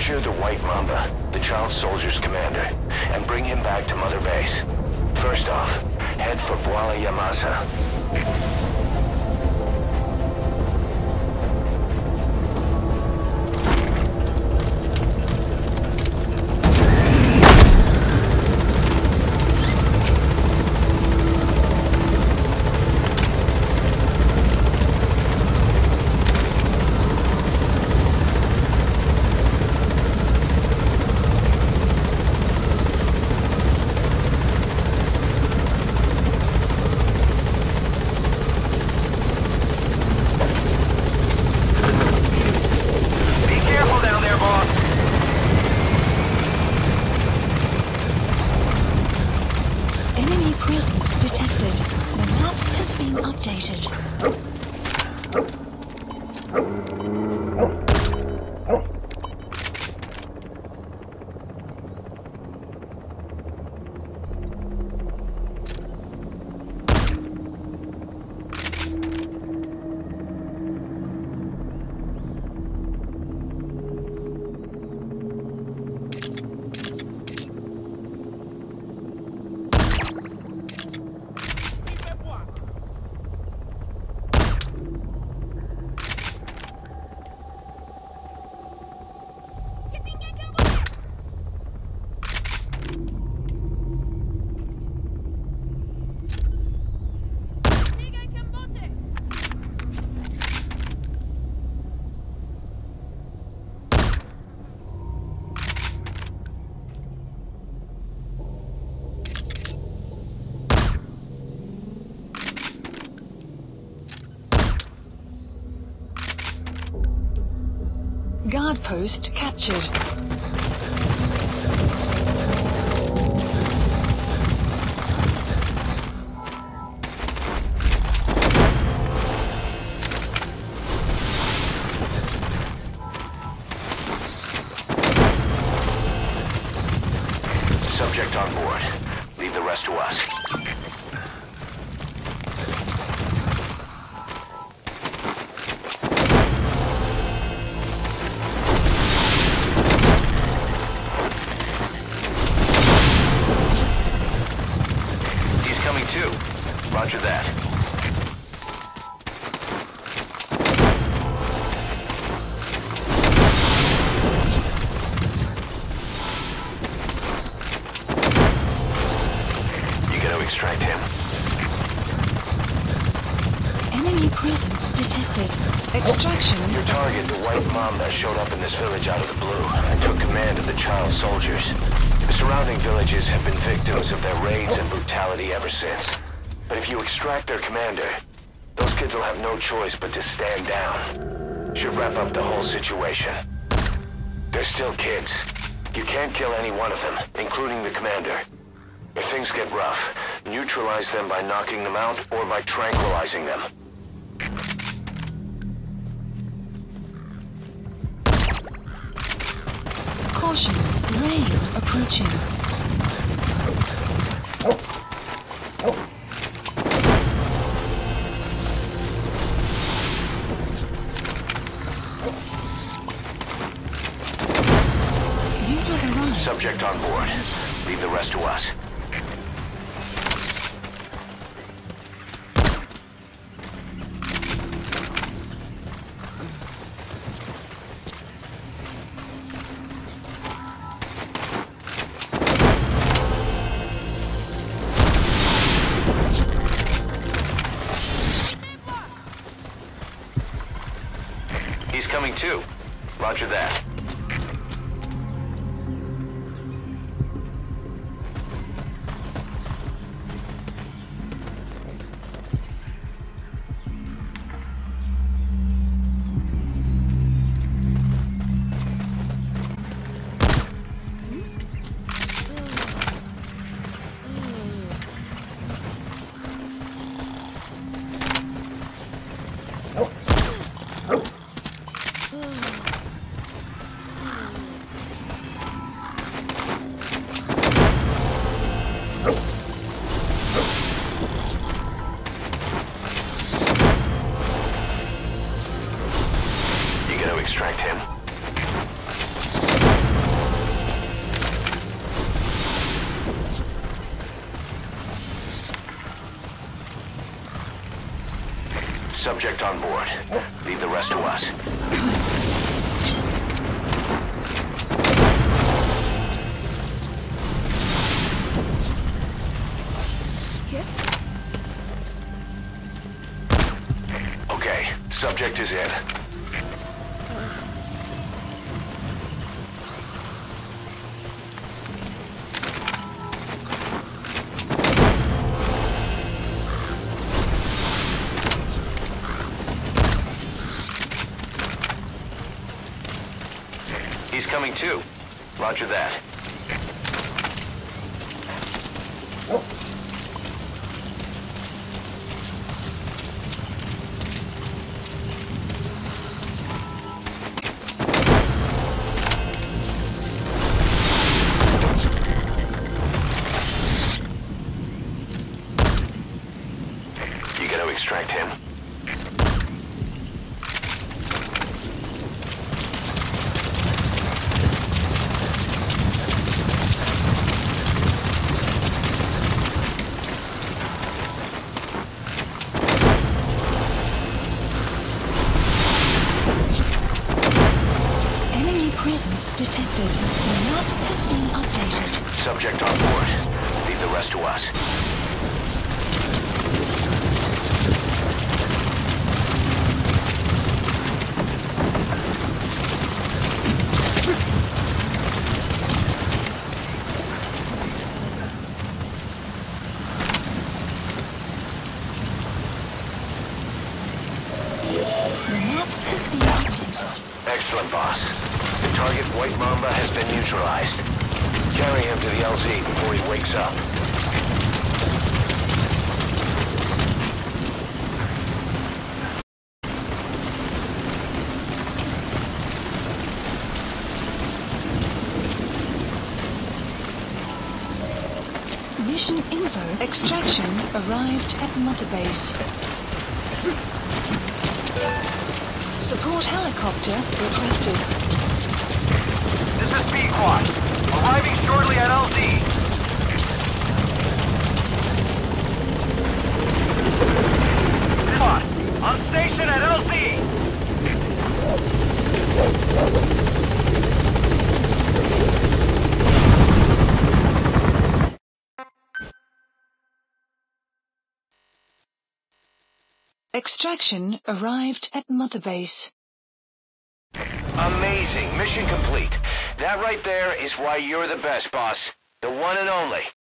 Capture the White Mamba, the child soldier's commander, and bring him back to Mother Base. First off, head for Voila Yamasa. Guard post captured. Subject on board. Leave the rest to us. Roger that. You gotta extract him. Enemy presence detected. Extraction. Your target, the White Mamba, showed up in this village out of the blue and took command of the child soldiers. The surrounding villages have been victims of their raids and brutality ever since. But if you extract their commander, those kids will have no choice but to stand down. Should wrap up the whole situation. They're still kids. You can't kill any one of them, including the commander. If things get rough, neutralize them by knocking them out or by tranquilizing them. Caution, rain approaching. Subject on board. Leave the rest to us. He's coming too. Roger that. Subject on board. Leave the rest to us. Okay, subject is in. He's coming too. Roger that. You gotta extract him. Detected. The map has been updated. Subject on board. Leave the rest to us. The map has been updated. Excellent, boss. The target, White Mamba, has been neutralized. Carry him to the LZ before he wakes up. Mission info. Extraction arrived at Mother Base. Support helicopter requested. This is B-Quad. Arriving shortly at LZ. B-Quad, on station at LZ. Extraction arrived at Mother Base. Amazing. Mission complete. That right there is why you're the best, boss. The one and only.